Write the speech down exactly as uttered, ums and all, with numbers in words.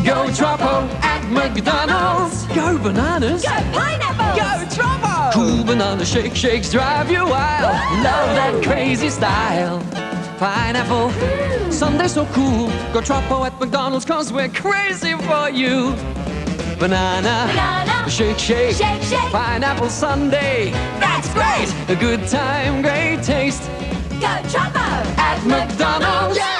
Go Troppo at McDonald's. Go bananas. Go pineapples. Go Troppo! Cool banana shake shakes drive you wild. Love that crazy style. Pineapple, Sunday so cool. Go Troppo at McDonald's cause we're crazy for you. Banana, Banana. shake shake, Shake, shake. Pineapple Sunday. That's great. A good time, great taste. Go Troppo At McDonald's.